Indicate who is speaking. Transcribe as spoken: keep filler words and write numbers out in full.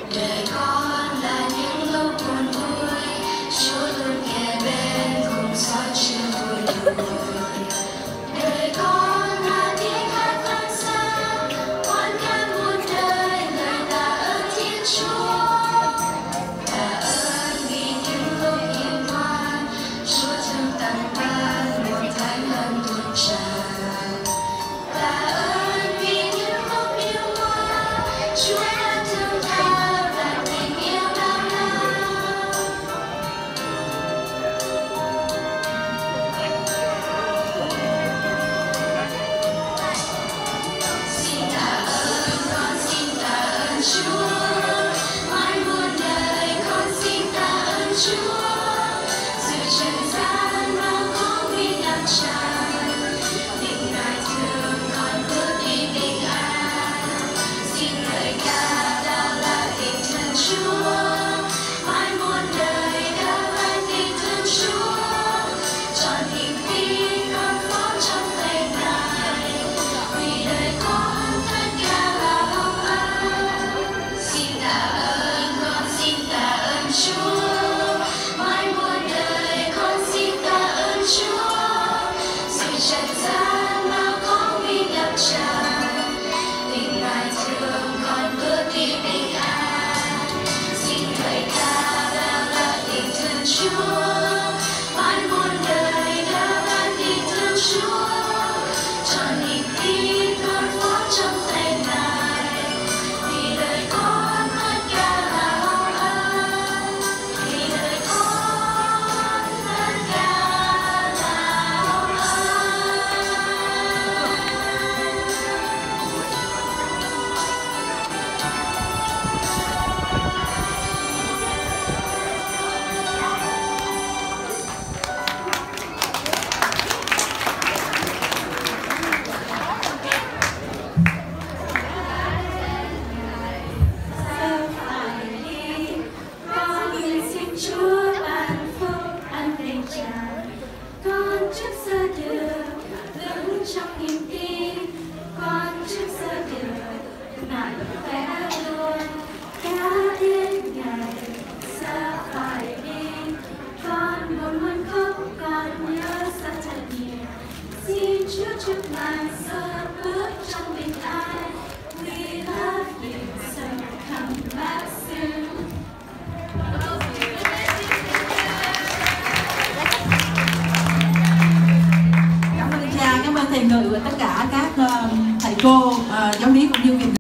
Speaker 1: Đời con là những lúc buồn vui, Chúa luôn kề bên cùng gió chiều vui lùi. Đời con là tiếng hát vang xa, hoan ca muôn đời lời tạ ơn Thiên Chúa. Tạ ơn vì những lúc hiền ngoan, Chúa thương tặng ban một thánh ân tuôn tràn. Tạ ơn vì những lúc yêu hoa, Chúa đã thương tha và tình yêu bao la. Xin tạ ơn, con xin tạ ơn Chúa, mãi muôn đời con xin tạ ơn Chúa. Dù trần gian bao khó nguy ngập tràn, tình Ngài thương con bước đi bình an. Xin lời ca đao là tình thân Chúa, mãi muôn đời đao là tình thân Chúa. Trọn niềm tin con phó trong tay Ngài, vì đời con tất cả là hồng ân. Xin tạ ơn, con xin tạ ơn Chúa, mãi muôn đời con xin tạ ơn Chúa. Dù trần gian bao khó nguy ngập tràn, tình Ngài thương con bước đi bình an. Xin lời ca đao là tình thân Chúa, mãi muôn đời đao là tình thân Chúa. Trọn niềm tin con phó trong tay Ngài, vì đời con tất cả là hồng ân. Vì đời con tất cả là hồng ân. Giờ phải đi, con nguyện xin Chúa ban phúc an bình tràn. Con trước giờ được vững trong niềm tin, con trước giờ được mạnh khỏe luôn. Cả đến ngày giờ phải đi, con buồn muốn khóc, con nhớ rất thật nhiều. Xin Chúa chúc ngài sớm bước trong bình an. We love you, so come back soon.
Speaker 2: Cảm ơn cha, cảm ơn thầy Ngự và tất cả các ờ, thầy cô, ờ, giáo lý cũng như